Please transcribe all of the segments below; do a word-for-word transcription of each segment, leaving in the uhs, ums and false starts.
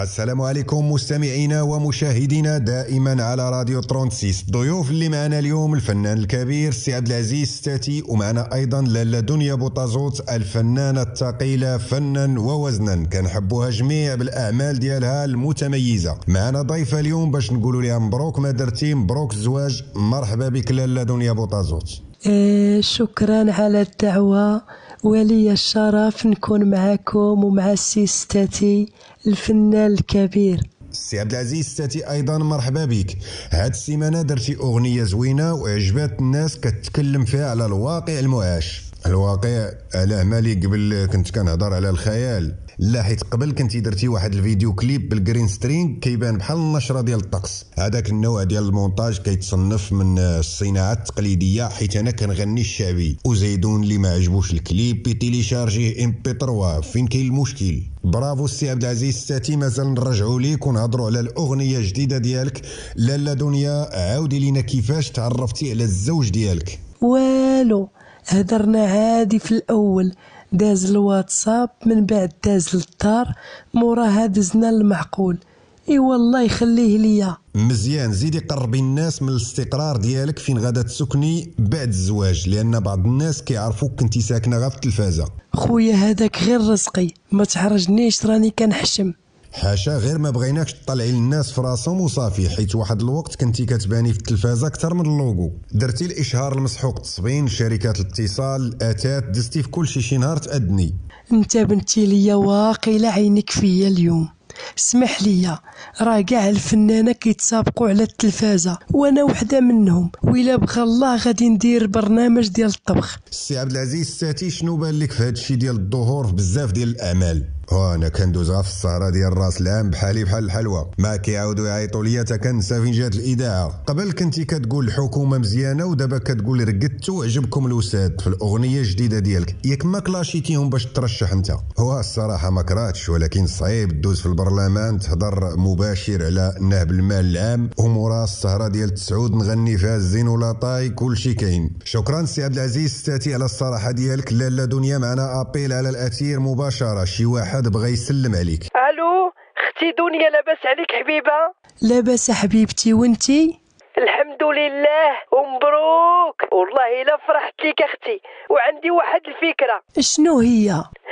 السلام عليكم مستمعينا ومشاهدينا دائما على راديو ستة وثلاثين. الضيوف اللي معنا اليوم الفنان الكبير السي عبد العزيز ستاتي، ومعنا ايضا لاله دنيا بوطازوت الفنانه الثقيله فنا ووزنا كنحبوها جميع بالاعمال ديالها المتميزه. معنا ضيفه اليوم باش نقولوا لها مبروك ما درتي، مبروك الزواج. مرحبا بك لاله دنيا بوطازوت. آه شكرا على الدعوه، ولي الشرف نكون معكم ومع السي ستاتي الفنان الكبير. السي عبد العزيز ستاتي ايضا مرحبا بك. هاد السيمانه درتي اغنيه زوينه وعجبات الناس، كتكلم فيها على الواقع المعاش، الواقع على عمالي. قبل كنت كنهضر على الخيال، لا حيت قبل كنتي درتي واحد الفيديو كليب بالجرين سترينغ كيبان بحال النشره ديال الطقس. هذاك النوع ديال المونتاج كيتصنف من الصناعه التقليديه، حيت انا كنغني الشعبي. وزيدون اللي ما عجبوش الكليب بيتيليشارجيه ام بي ثلاثة. فين كاين المشكل؟ برافو السي عبد العزيز ستاتي. مازال نرجعوا ليك ونهضروا على الاغنيه الجديده ديالك. لاله دنيا عاودي لينا كيفاش تعرفتي على الزوج ديالك. والو هدرنا عادي في الاول، داز الواتساب، من بعد داز للدار، موراها دزنا المعقول. اي والله يخليه ليا. مزيان، زيدي قربي الناس من الاستقرار ديالك، فين غادا تسكني بعد الزواج، لان بعض الناس كيعرفوك كنتي ساكنه غير في التلفازه. خويا هذاك غير رزقي، ما تحرجنيش راني كنحشم. حاشا، غير ما بغيناكش تطلعي للناس في راسهم وصافي، حيت واحد الوقت كنتي كتباني في التلفازه اكثر من اللوغو. درتي الاشهار المسحوق التصبين، شركات الاتصال، الاتات، دزتي في كل شي. شي نهار تأدني. انت بنتي ليا واقيلا عينك فيا اليوم. اسمح ليا، راه كاع الفنانه كيتسابقوا على التلفازه وانا وحده منهم، وإلا بغى الله غادي ندير برنامج ديال الطبخ. السي عبد العزيز ستاتي، شنو بان لك في هذا الشيء ديال الظهور في بزاف ديال الاعمال؟ وانا كندوزها في السهره ديال راس العام بحالي بحال الحلوى، ما كيعاودوا يعيطوا ليا تا كنسى فين جات الاذاعه. قبل كنتي كتقول الحكومه مزيانه، ودابا كتقول رقدتوا عجبكم الوساد في الاغنيه الجديده ديالك. ياك ما كلاشيتيهم باش ترشح انت؟ هو الصراحه ما كرهتش، ولكن صعيب دوز في البرلمان تهضر مباشر على نهب المال العام، ومورا السهره ديال تسعود نغني فيها الزين ولا طاي كلشي كاين. شكرا سي عبد العزيز ستاتي على الصراحه ديالك. لاله دنيا معنا ابيل على الاثير مباشره، شي واحد بغى يسلم عليك. الو اختي دنيا، لاباس عليك حبيبه؟ لاباس حبيبتي، وانتي؟ الحمد لله ومبروك. والله الا فرحت ليك اختي، وعندي واحد الفكره. شنو هي؟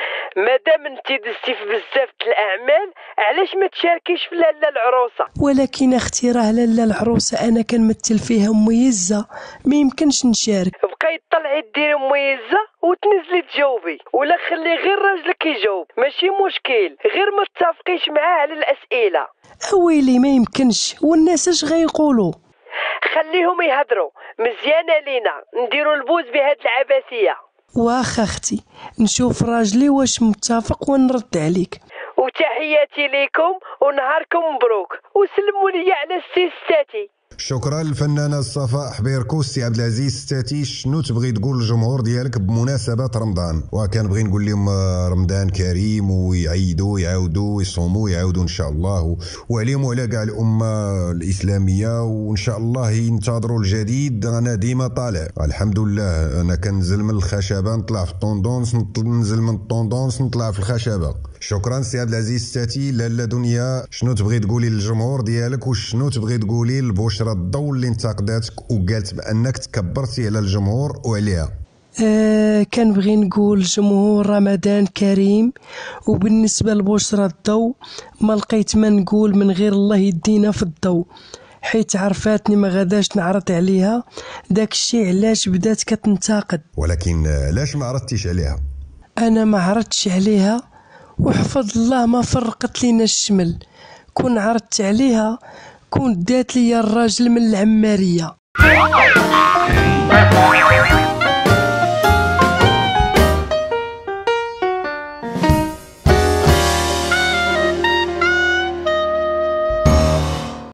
مادام انتي دزتي في بزاف الاعمال، علاش ما تشاركيش في لاله العروسه؟ ولكن اختي راه لاله العروسه انا كنمثل فيها مميزه، ما يمكنش نشارك. بقاي طلعي ديري مميزه وتنزلي تجاوبي، ولا خلي غير راجلك يجاوب، ماشي مشكل، غير ما تتفقيش معاه على الاسئله. اويلي ما يمكنش، والناس اش غيقولوا؟ خليهم يهضروا. مزيانه لينا نديروا البوز بهاد العباسيه. واخا اختي، نشوف راجلي واش متفق ونرد عليك. وتحياتي ليكم ونهاركم مبروك، وسلموا لي على السي ستاتي. شكرا الفنانه صفاء حبيركو. السي عبد العزيز ستاتي، شنو تبغي تقول للجمهور ديالك بمناسبه رمضان؟ وكنبغي نقول لهم رمضان كريم، ويعيدوا يعاودوا ويصوموا يعاودوا ان شاء الله، وعليهم وعلى كاع الامه الاسلاميه، وان شاء الله ينتظروا الجديد. انا ديما طالع الحمد لله، انا كنزل من الخشبه نطلع في الطوندونس، ننزل من الطوندونس نطلع في الخشبه. شكرا سي عبد العزيز ستاتي. لاله دنيا، شنو تبغي تقولي للجمهور ديالك، وشنو تبغي تقولي لبشرى الضوء اللي انتقداتك وقالت بانك تكبرتي على الجمهور وعليها؟ آه كنبغي نقول الجمهور رمضان كريم. وبالنسبه لبشرى الضوء، ما لقيت ما نقول من غير الله يدينا في الضوء، حيت عرفاتني ما غاداش نعرض عليها، داك الشيء علاش بدات كتنتقد. ولكن علاش ما عرضتيش عليها؟ انا ما عرضتش عليها، وحفظ الله ما فرقت لينا الشمل. كون عرضت عليها كون دات لي الراجل من العماريه.